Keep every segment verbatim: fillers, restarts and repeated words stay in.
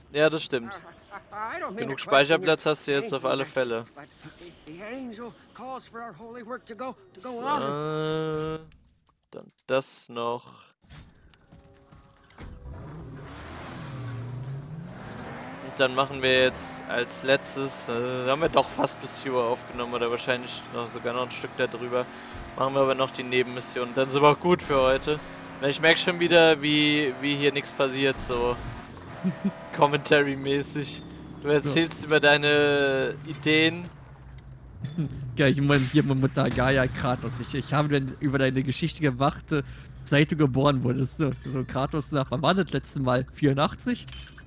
Ja, das stimmt. Genug Speicherplatz hast du jetzt auf alle Fälle. So, dann das noch. Und dann machen wir jetzt als letztes, äh, haben wir doch fast bis vier Uhr aufgenommen oder wahrscheinlich noch sogar noch ein Stück darüber. Machen wir aber noch die Nebenmission. Dann sind wir auch gut für heute. Ich merke schon wieder, wie, wie hier nichts passiert, so Commentary-mäßig. Du erzählst so über deine Ideen. Ja, ich meine, hier mit der Gaia Kratos. Ich, ich habe dann über deine Geschichte gemacht, äh, seit du geboren wurdest. So, so Kratos nach, wann war das letzte Mal? vierundachtzig?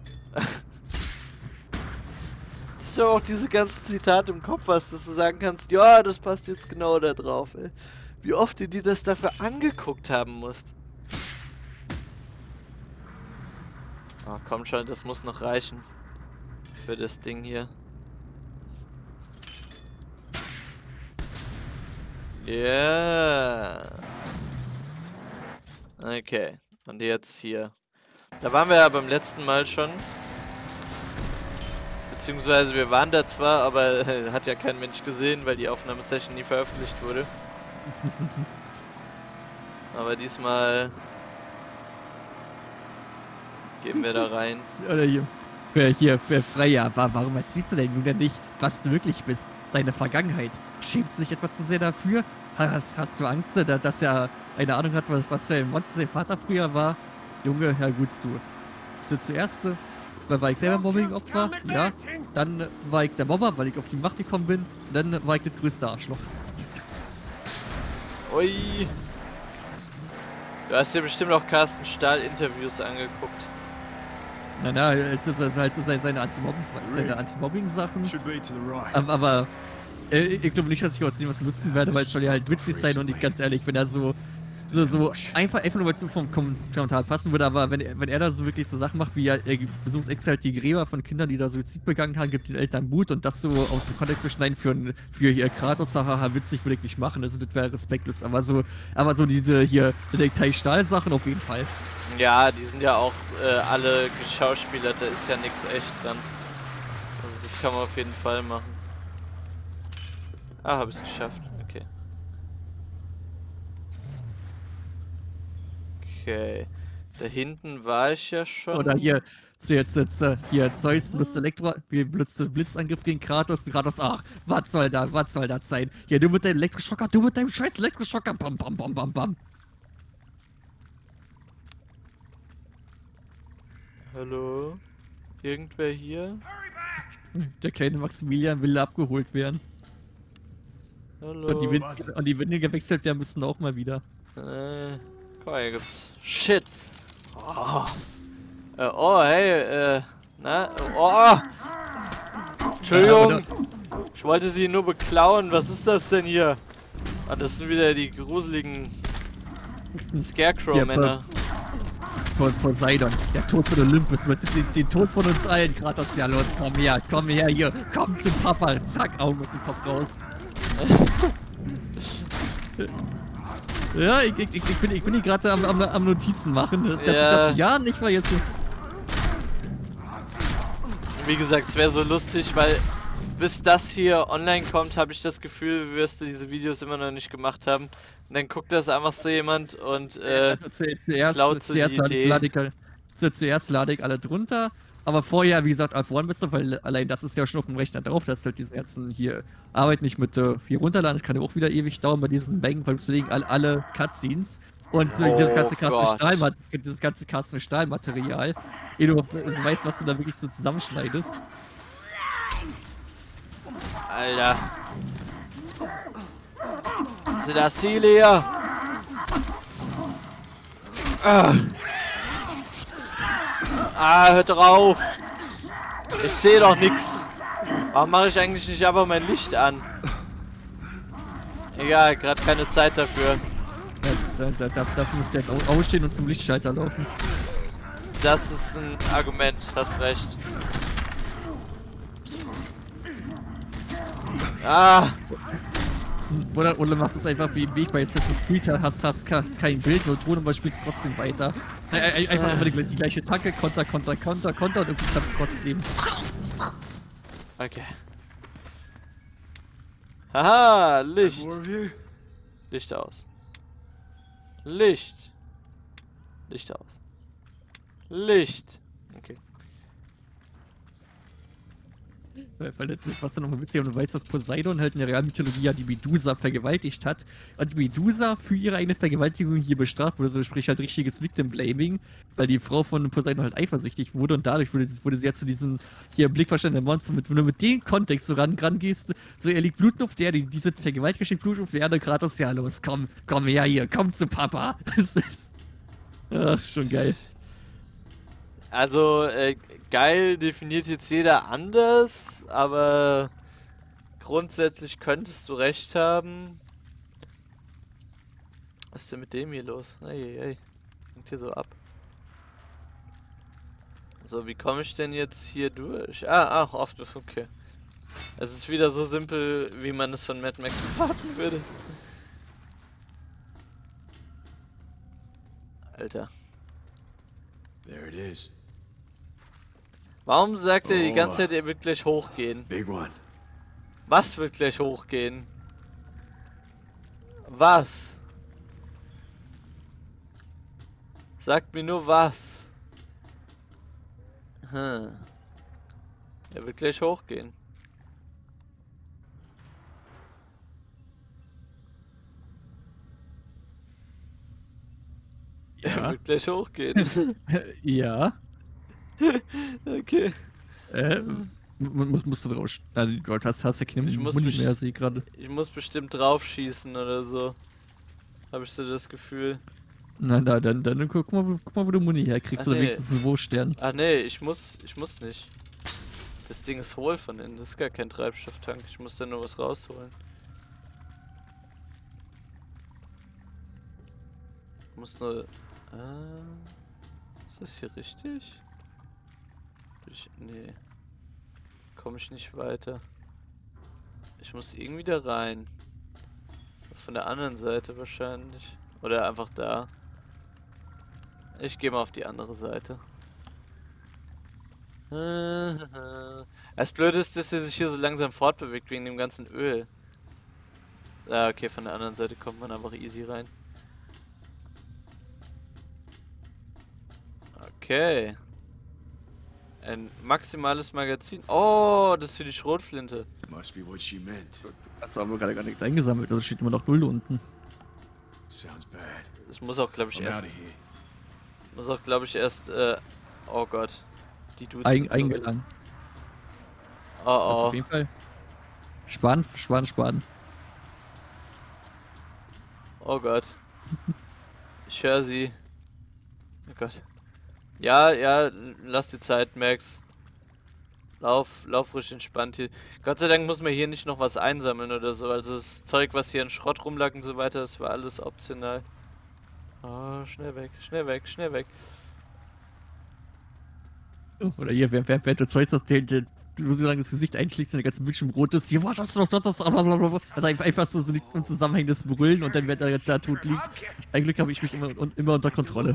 Dass du auch diese ganzen Zitate im Kopf hast, dass du sagen kannst, ja, das passt jetzt genau da drauf, ey. Wie oft du dir das dafür angeguckt haben musst. Oh, komm schon, das muss noch reichen. Für das Ding hier. Ja. Yeah. Okay. Und jetzt hier. Da waren wir ja beim letzten Mal schon. Beziehungsweise wir waren da zwar, aber äh, hat ja kein Mensch gesehen, weil die Aufnahmesession nie veröffentlicht wurde. Aber diesmal gehen wir da rein. Oder hier, für, hier, für Freya, warum erzählst du denn nun denn nicht, was du wirklich bist? Deine Vergangenheit. Schämst du dich etwa zu sehr dafür? Hast, hast du Angst, dass er eine Ahnung hat, was, was für ein Monster sein Vater früher war? Junge, hör gut zu. So zuerst, war ich selber Mobbing-Opfer, ja. Dann war ich der Mobber, weil ich auf die Macht gekommen bin. Und dann war ich das größte Arschloch. Ui. Du hast dir bestimmt auch Carsten Stahl-Interviews angeguckt. Na, na, halt so seine Anti-Mobbing-Sachen. Aber, aber äh, ich glaube nicht, dass ich aus dem was benutzen werde, weil es soll ja halt witzig sein und ich ganz ehrlich, wenn er so so, so einfach, einfach nur weil es vom Kommentar passen würde, aber wenn, wenn er da so wirklich so Sachen macht, wie er, er besucht extra halt die Gräber von Kindern, die da Suizid begangen haben, gibt den Eltern Mut und das so aus dem Kontext zu schneiden für, für hier Kratos-Sache, witzig würde ich nicht machen, also das wäre respektlos, aber so, aber so diese hier Detektei-Stahl-Sachen auf jeden Fall. Ja, die sind ja auch äh, alle geschauspielert, da ist ja nichts echt dran. Also das kann man auf jeden Fall machen. Ah, habe ich es geschafft. Okay. Okay. Da hinten war ich ja schon. Oder hier, so jetzt, jetzt hier, Zeus benutzt Elektro, benutzt Blitzangriff gegen Kratos, Kratos, ach, was soll da, was soll das sein? Hier, du mit deinem Elektroschocker, du mit deinem scheiß Elektroschocker, bam, bam, bam, bam, bam. Hallo? Irgendwer hier? Der kleine Maximilian will abgeholt werden. Hallo? Und die, Wind und die Winde gewechselt werden müssen auch mal wieder. Äh, guck mal, hier gibt's Shit. Oh, äh, oh hey, äh, na, oh! Entschuldigung! Ja, ich wollte sie nur beklauen, was ist das denn hier? Ah, das sind wieder die gruseligen Scarecrow-Männer. Von Poseidon, der Tod von Olympus wird den, den Tod von uns allen, Kratos, ja los, komm her, komm her hier, komm zum Papa, zack, Augen aus dem Kopf raus. Ja, ich, ich, ich bin, ich bin hier gerade am, am, am Notizen machen, dass ja. das ja nicht mal jetzt so. Wie gesagt, es wäre so lustig, weil bis das hier online kommt, habe ich das Gefühl, wirst du diese Videos immer noch nicht gemacht haben. Und dann guckt das einfach so jemand und äh, also zu, zuerst, klaut so zuerst die Idee. Lade ich, zu, zuerst lade ich alle drunter, aber vorher, wie gesagt, auf OneBister, weil allein das ist ja schon auf dem Rechner drauf, dass halt diese ganzen hier Arbeit nicht mit äh, hier runterladen, das kann ja auch wieder ewig dauern bei diesen Mengen, weil du legen alle, alle Cutscenes und äh, oh dieses ganze Kasten Stahl, Gott. dieses ganze Kasten Stahlmaterial, ehe du also weißt, was du da wirklich so zusammenschneidest. Alter. Sind das Ziele hier? Ah. ah, hört drauf. Ich sehe doch nix. Warum mache ich eigentlich nicht einfach mein Licht an? Egal, gerade keine Zeit dafür. Ja, da, da, dafür musst du jetzt auch ausstehen und zum Lichtschalter laufen. Das ist ein Argument, hast recht. Ah! Oder, oder machst du es einfach wie, wie ich bei Assassin's Creed, hast, hast, hast kein Bild, nur Ton, aber spielst trotzdem weiter. Einfach immer die, die gleiche Tacke, Konter, Konter, Konter, Konter und irgendwie klappt es trotzdem. Okay. Haha, Licht. Licht aus. Licht. Licht aus. Licht. Okay. Weil das, was dann nochmal witzig, und du weißt, dass Poseidon halt in der realen Mythologie ja die Medusa vergewaltigt hat. Und die Medusa für ihre eigene Vergewaltigung hier bestraft wurde, also sprich halt richtiges Victim-Blaming, weil die Frau von Poseidon halt eifersüchtig wurde und dadurch wurde, wurde sie ja zu diesem hier blickverstandenen Monster mit, wenn du mit dem Kontext so ran, ran gehst, so er liegt Blut auf der Erde, diese Vergewaltigung steht Blut auf der Erde, Kratos, ja los, komm, komm her hier, komm zu Papa. Das ist, ach, schon geil. Also, äh, geil definiert jetzt jeder anders, aber grundsätzlich könntest du recht haben. Was ist denn mit dem hier los? Ey, ey, hängt hier so ab. So, wie komme ich denn jetzt hier durch? Ah, ach, oft, okay. Es ist wieder so simpel, wie man es von Mad Max erwarten würde. Alter. There it is. Warum sagt er die ganze Zeit, er wird gleich hochgehen? Big one. Was wird gleich hochgehen? Was? Sagt mir nur was. Hm. Er wird gleich hochgehen. Ja. Er wird gleich hochgehen. Ja. Okay. Äh, musst, musst du drauf. Also, Gott, hast, hast du keine Ich muss Muni best- mehr, sehe ich gerade. Ich muss bestimmt drauf schießen oder so. Habe ich so das Gefühl. Na, da, dann, dann guck mal, wo- guck mal, wo du Muni herkriegst, Ach, oder nee. wenigstens einen Wurfstern. Ach nee, ich muss, ich muss nicht. Das Ding ist hohl von innen, das ist gar kein Treibstofftank. Ich muss da nur was rausholen. Ich muss nur... Äh, ist das hier richtig? Ich, nee. Komme ich nicht weiter. Ich muss irgendwie da rein. Von der anderen Seite wahrscheinlich. Oder einfach da. Ich gehe mal auf die andere Seite. Das Blöde ist, dass er sich hier so langsam fortbewegt wegen dem ganzen Öl. Ah, okay, von der anderen Seite kommt man einfach easy rein. Okay. Ein maximales Magazin. Oh, das ist für die Schrotflinte. Must be what she meant. Hast du aber gerade gar nichts eingesammelt, also steht immer noch null unten. Sounds bad. Das muss auch, glaube ich, I'm out erst... of here. Muss auch, glaube ich, erst... Äh, oh Gott. Die Dudes Ein, sind so... eingelangt. Oh, Also oh. auf jeden Fall. Sparen, sparen, sparen. Oh Gott. Ich höre sie. Oh Gott. Ja, ja, lass die Zeit, Max. Lauf, lauf ruhig entspannt hier. Gott sei Dank muss man hier nicht noch was einsammeln oder so. Also das Zeug, was hier in Schrott rumlag und so weiter, das war alles optional. Oh, schnell weg, schnell weg, schnell weg. Oder hier, wer, wer, wer du Zeug hast, der, der, du so lange das Gesicht einschlägst und der ganze Bildschirm rot ist. Hier, was hast du noch, was hast du noch? Also einfach, einfach so, so nichts unzusammenhängendes Brüllen und dann, wer da jetzt da tot liegt. Ein Glück habe ich mich immer, un, immer unter Kontrolle.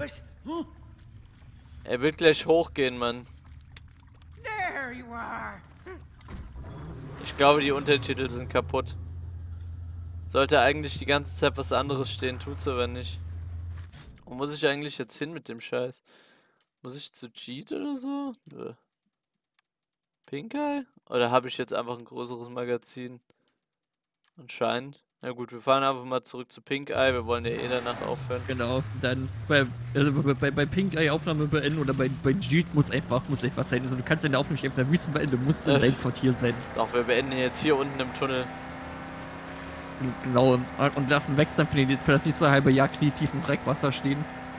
Er wird gleich hochgehen, Mann. There you are. Ich glaube, die Untertitel sind kaputt. Sollte eigentlich die ganze Zeit was anderes stehen, tut's aber nicht. Wo muss ich eigentlich jetzt hin mit dem Scheiß? Muss ich zu Cheat oder so? Nö. Pink Eye? Oder habe ich jetzt einfach ein größeres Magazin? Anscheinend. Na gut, wir fahren einfach mal zurück zu Pink Eye. Wir wollen ja eh danach aufhören. Genau, dann bei, also bei, bei, bei Pink Eye Aufnahme beenden oder bei, bei Jeet muss einfach, muss einfach sein. Also du kannst deine Aufnahme nicht einfach in der Wüste beenden, du musst in Äh. deinem Quartier sein. Doch, wir beenden jetzt hier unten im Tunnel. Und genau, und, und lassen Max dann für, die, für das nächste halbe Jahr knietief im Dreckwasser stehen.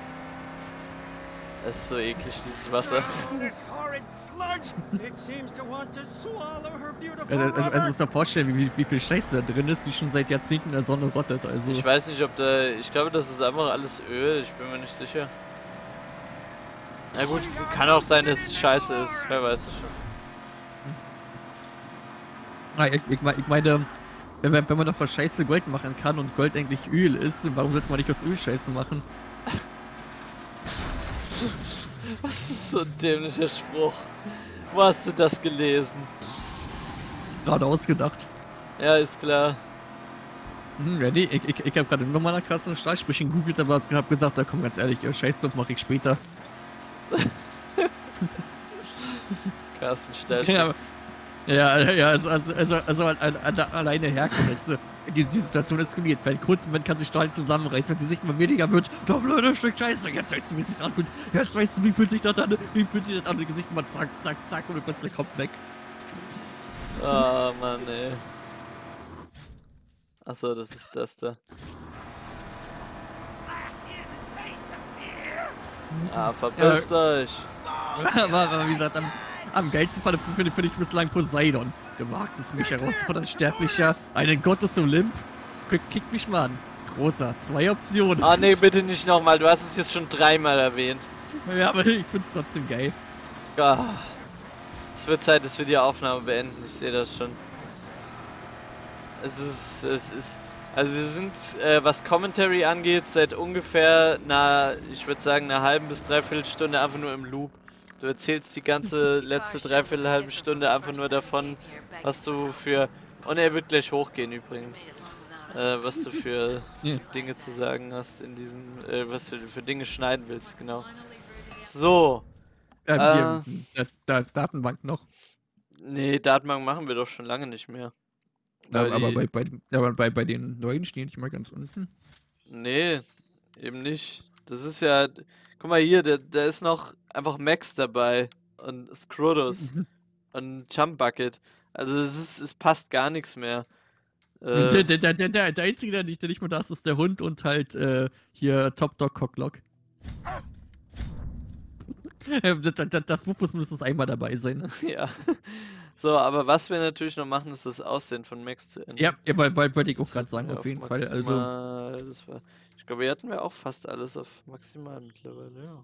Es ist so eklig, dieses Wasser. Oh, this horrid sludge. It seems to want to swallow her beautiful Also, also, also rubber. musst du dir vorstellen, wie, wie viel Scheiße da drin ist, die schon seit Jahrzehnten in der Sonne rottet. Also, Ich weiß nicht, ob da... Ich glaube, das ist einfach alles Öl. Ich bin mir nicht sicher. Na gut, kann auch sein, dass es scheiße ist. Wer weiß es schon. ah, ich, ich, mein- ich meine, wenn, man- wenn man doch was Scheiße Gold machen kann und Gold eigentlich Öl ist, warum sollte man nicht aus Öl Scheiße machen? Was ist so ein dämlicher Spruch? Wo hast du das gelesen? Gerade ausgedacht. Ja, ist klar. Hm, ja, nee, ich, ich, ich habe gerade nochmal nach krassen Stahlsprüchen gegoogelt, aber hab gesagt, da komm ganz ehrlich, ja, Scheiß drauf, mach ich später. Carsten Steil. Ja, ja, ja, also, also, also, also alleine Herkules. Die, die Situation eskaliert. Für einen kurzen Moment kann sich Stahl zusammenreißen, wenn sie sich mal weniger wird. Du blödes Stück Scheiße, jetzt weißt du, wie es sich anfühlt. Jetzt weißt du, wie fühlt sich das an, wie fühlt sich das an, das Gesicht mal zack, zack, zack und dann plötzlich der Kopf weg. Ah, oh, Mann, ey. Achso, das ist das da. Ah, verpisst ja. euch. Aber, aber wie gesagt, am, am geilsten finde find, find ich bislang Poseidon. Du wagst es mich herauszufordern, Sterblicher, einen Gott des Olymp. Kick, kick mich mal an. Großer, zwei Optionen. Ah, nee, bitte nicht nochmal. Du hast es jetzt schon dreimal erwähnt. Ja, aber ich find's trotzdem geil. Ah. Es wird Zeit, dass wir die Aufnahme beenden. Ich sehe das schon. Es ist, es ist, also wir sind, äh, was Commentary angeht, seit ungefähr einer, ich würde sagen, einer halben bis dreiviertel Stunde einfach nur im Loop. Du erzählst die ganze letzte dreiviertel halbe Stunde einfach nur davon, was du für, und er wird gleich hochgehen übrigens, äh, was du für ja. Dinge zu sagen hast in diesem, äh, was du für Dinge schneiden willst, genau. So. Ja, äh, da, Datenbank noch. Nee, Datenbank machen wir doch schon lange nicht mehr. Ja, aber, bei, bei, aber bei, bei den neuen stehen die mal ganz unten. Nee, eben nicht. Das ist ja. Guck mal hier, da, da ist noch einfach Max dabei. Und Scrotus. Mhm. Und Jump Bucket. Also es ist, es passt gar nichts mehr. Äh, der, der, der, der, der einzige, der nicht, der nicht mehr da ist, ist der Hund und halt äh, hier Top Dog Cocklock. das, das, das muss mindestens einmal dabei sein. Ja. So, aber was wir natürlich noch machen, ist das Aussehen von Max zu ändern. Ja, ja weil, weil wollte ich auch gerade sagen, auf jeden maximal, Fall. Also, das war, ich glaube, hier hatten wir auch fast alles auf maximal mittlerweile, ja.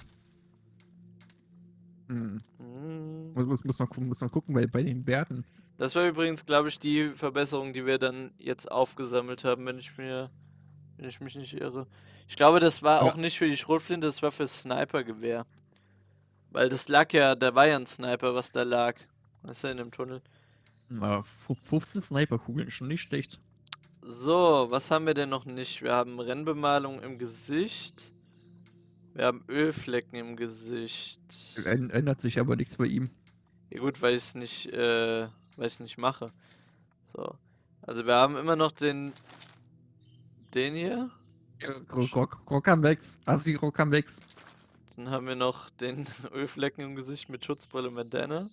Hm. Hm. Muss, muss, man gucken, muss man gucken bei, bei den Werten. Das war übrigens, glaube ich, die Verbesserung, die wir dann jetzt aufgesammelt haben, wenn ich mir, wenn ich mich nicht irre. Ich glaube, das war ja. auch nicht für die Schrotflinte, das war für das Snipergewehr. Weil das lag ja, da war ja ein Sniper, was da lag. Weißt du, in dem Tunnel. Na, fünfzehn Sniperkugeln, schon nicht schlecht. So, was haben wir denn noch nicht? Wir haben Rennbemalung im Gesicht. Wir haben Ölflecken im Gesicht. Ändert sich aber nichts bei ihm. Ja gut, weil ich es nicht, äh, weil ich es nicht mache. So. Also wir haben immer noch den, den hier. Rockamex, Assi Rockamex. Dann haben wir noch den Ölflecken im Gesicht mit Schutzbrille und Bandana.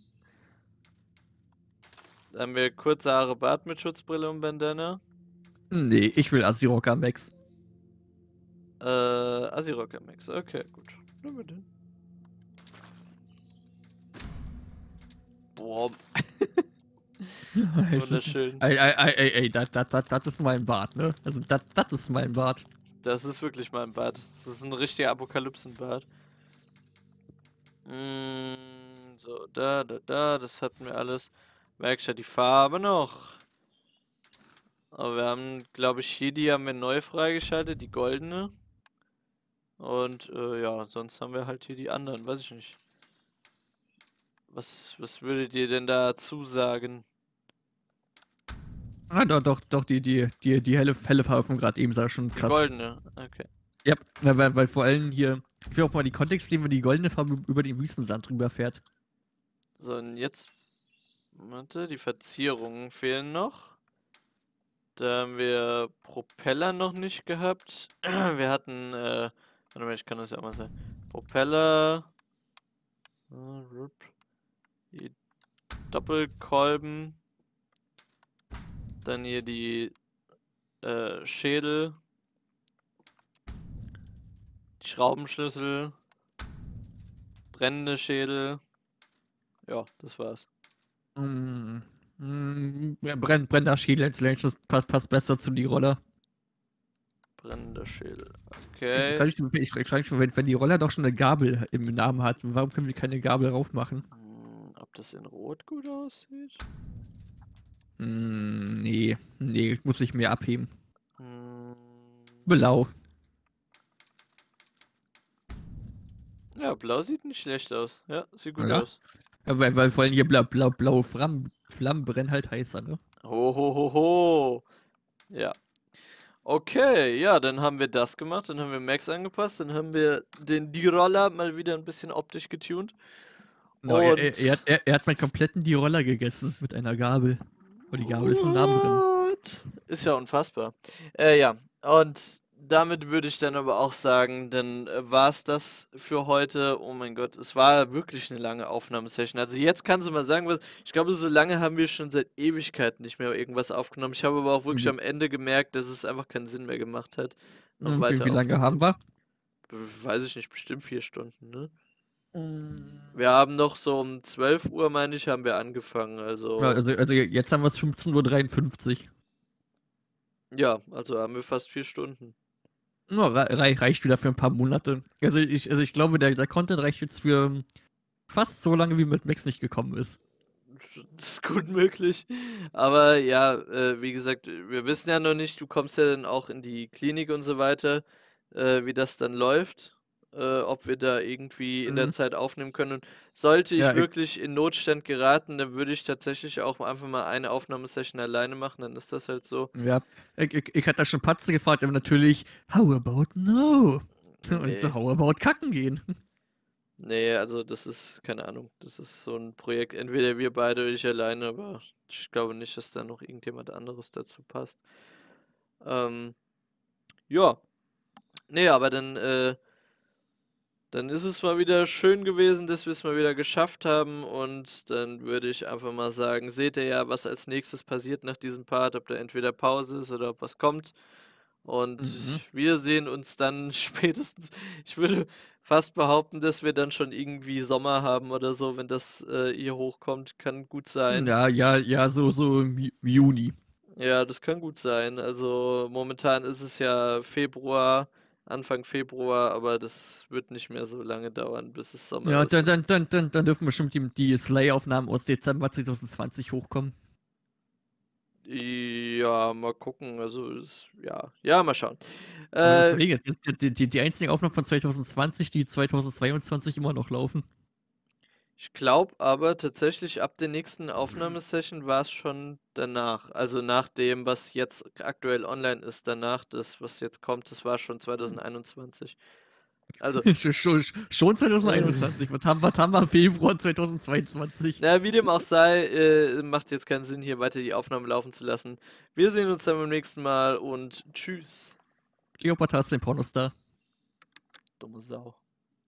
Dann haben wir kurze Haare, Bart mit Schutzbrille und Bandana. Nee, ich will Assi Rockamex. Äh, Assi Rockamex, okay, gut. Nehmen wir den. Boah. Wunderschön. Ey, ey, ey, ey, ey, das, das, das, das ist mein Bart, ne? Also, das, das ist mein Bart. Das ist wirklich mein Bart. Das ist ein richtiger Apokalypsenbart. Mm, so, da, da, da, das hatten wir alles. Merkst du die Farbe noch? Aber wir haben, glaube ich, hier die haben wir neu freigeschaltet, die goldene. Und, äh, ja, sonst haben wir halt hier die anderen, weiß ich nicht. Was, was würdet ihr denn dazu sagen? Ah, doch, doch, doch, die, die, die, die helle, helle Farbe von gerade eben sah schon krass. Die goldene, okay. Ja, weil, weil vor allem hier, ich will auch mal die Kontext nehmen, wenn die goldene Farbe über den Wüstensand drüber fährt. So, und jetzt, warte, die Verzierungen fehlen noch. Da haben wir Propeller noch nicht gehabt. Wir hatten, äh, warte mal, ich kann das ja mal sagen. Propeller, die Doppelkolben. Dann hier die äh, Schädel, die Schraubenschlüssel, brennende Schädel. Ja, das war's. Mm, mm, ja, brenn, brennender Schädel, das passt, passt besser zu die Roller. Brennender Schädel, okay. Ich, ich, ich frage mich, wenn, wenn die Roller doch schon eine Gabel im Namen hat, warum können wir keine Gabel rauf machen? Hm, ob das in Rot gut aussieht? Hm, nee, nee, muss ich mehr abheben. Hm. Blau. Ja, blau sieht nicht schlecht aus. Ja, sieht gut Ja. aus. Ja, weil, weil vor allem hier blau, blau, blaue Flammen, Flammen brennen halt heißer, ne? Ho, ho, ho, ho. Ja. Okay, ja, dann haben wir das gemacht, dann haben wir Max angepasst, dann haben wir den D-Roller mal wieder ein bisschen optisch getuned. No, er, er, Und er, hat- er, er hat meinen kompletten die Roller gegessen mit einer Gabel. Und die Gabel ist im Namen drin. What? Ist ja unfassbar. Äh, ja, und damit würde ich dann aber auch sagen, dann äh, war es das für heute. Oh mein Gott, es war wirklich eine lange Aufnahmesession. Also jetzt kannst du mal sagen, was. Ich glaube, so lange haben wir schon seit Ewigkeiten nicht mehr irgendwas aufgenommen. Ich habe aber auch wirklich Mhm. am Ende gemerkt, dass es einfach keinen Sinn mehr gemacht hat, noch Und weiter wie, wie lange haben aufzunehmen. wir? Weiß ich nicht, bestimmt vier Stunden, ne? Mm. Wir haben noch so um zwölf Uhr, meine ich, haben wir angefangen. Ja, Also, also, also jetzt haben wir es fünfzehn Uhr dreiundfünfzig. ja, also haben wir fast vier Stunden. Ja, rei reicht wieder für ein paar Monate. Also ich, also ich glaube, der, der Content reicht jetzt für fast so lange, wie mit Max nicht gekommen ist. Das ist gut möglich. Aber ja, äh, wie gesagt, wir wissen ja noch nicht, du kommst ja dann auch in die Klinik und so weiter, äh, wie das dann läuft. Äh, ob wir da irgendwie in der Mhm. Zeit aufnehmen können. Und sollte ich Ja, ich, wirklich in Notstand geraten, dann würde ich tatsächlich auch einfach mal eine Aufnahmesession alleine machen, dann ist das halt so. ja. Ich, ich, ich hatte da schon Patze gefragt, aber natürlich, how about no? Und ich so, Nee. how about kacken gehen? Nee, also das ist, keine Ahnung, das ist so ein Projekt, entweder wir beide oder ich alleine, aber ich glaube nicht, dass da noch irgendjemand anderes dazu passt. Ähm, ja. Nee, aber dann, äh, dann ist es mal wieder schön gewesen, dass wir es mal wieder geschafft haben und dann würde ich einfach mal sagen, seht ihr ja, was als nächstes passiert nach diesem Part, ob da entweder Pause ist oder ob was kommt. Und Mhm. wir sehen uns dann spätestens, ich würde fast behaupten, dass wir dann schon irgendwie Sommer haben oder so, wenn das äh, hier hochkommt, kann gut sein. Ja, ja, ja, so, so im Ju- Juni. Ja, das kann gut sein. Also momentan ist es ja Februar, Anfang Februar, aber das wird nicht mehr so lange dauern, bis es Sommer Ja, ist. dann, dann, dann, dann, dann dürfen bestimmt die, die Slay-Aufnahmen aus Dezember zwanzig zwanzig hochkommen. Ja, mal gucken. Also, es, ja, ja, mal schauen. Aber das Äh, Ding ist, die, die, die, die einzigen Aufnahmen von zwanzig zwanzig, die zwanzig zweiundzwanzig immer noch laufen. Ich glaube aber tatsächlich, ab der nächsten Aufnahmesession war es schon danach. Also nach dem, was jetzt aktuell online ist, danach das, was jetzt kommt, das war schon zwanzig einundzwanzig. Also, schon, schon zwanzig einundzwanzig. Was haben, was haben wir im Februar zwanzig zweiundzwanzig? na, wie dem auch sei, äh, macht jetzt keinen Sinn, hier weiter die Aufnahme laufen zu lassen. Wir sehen uns dann beim nächsten Mal und tschüss. Cleopatra ist ein Pornostar. Dumme Sau.